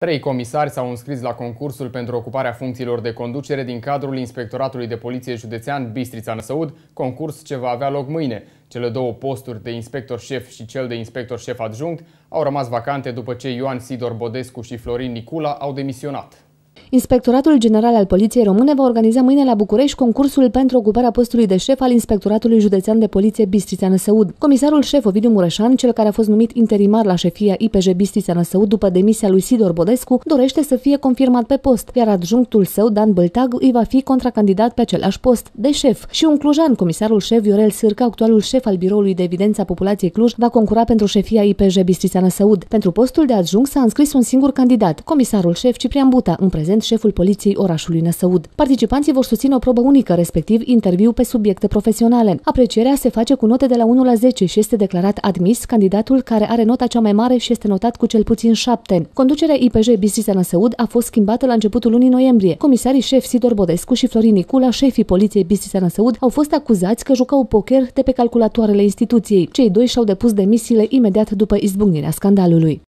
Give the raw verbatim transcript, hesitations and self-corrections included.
Trei comisari s-au înscris la concursul pentru ocuparea funcțiilor de conducere din cadrul Inspectoratului de Poliție Județean Bistrița-Năsăud, concurs ce va avea loc mâine. Cele două posturi de inspector șef și cel de inspector șef adjunct au rămas vacante după ce Ioan Sidor Bodescu și Florin Nicula au demisionat. Inspectoratul General al Poliției Române va organiza mâine la București concursul pentru ocuparea postului de șef al Inspectoratului Județean de Poliție Bistrița-Năsăud. Comisarul șef Ovidiu Mureșan, cel care a fost numit interimar la șefia I P J Bistrița-Năsăud după demisia lui Sidor Bodescu, dorește să fie confirmat pe post, iar adjunctul său, Dan Băltag, îi va fi contracandidat pe același post, de șef. Și un clujan, comisarul șef Viorel Sârcă, actualul șef al Biroului de Evidență a Populației Cluj, va concura pentru șefia I P J Bistrița-Năsăud. Pentru postul de adjunct s-a înscris un singur candidat, comisarul șef Ciprian Buta, în prezent șeful Poliției orașului Năsăud. Participanții vor susține o probă unică, respectiv interviu pe subiecte profesionale. Aprecierea se face cu note de la unu la zece și este declarat admis candidatul care are nota cea mai mare și este notat cu cel puțin șapte. Conducerea I P J Bistrița-Năsăud a fost schimbată la începutul lunii noiembrie. Comisarii șef Sidor Bodescu și Florin Nicula, șefii Poliției Bistrița-Năsăud, au fost acuzați că jucau poker de pe calculatoarele instituției. Cei doi și-au depus demisiile imediat după izbucnirea scandalului.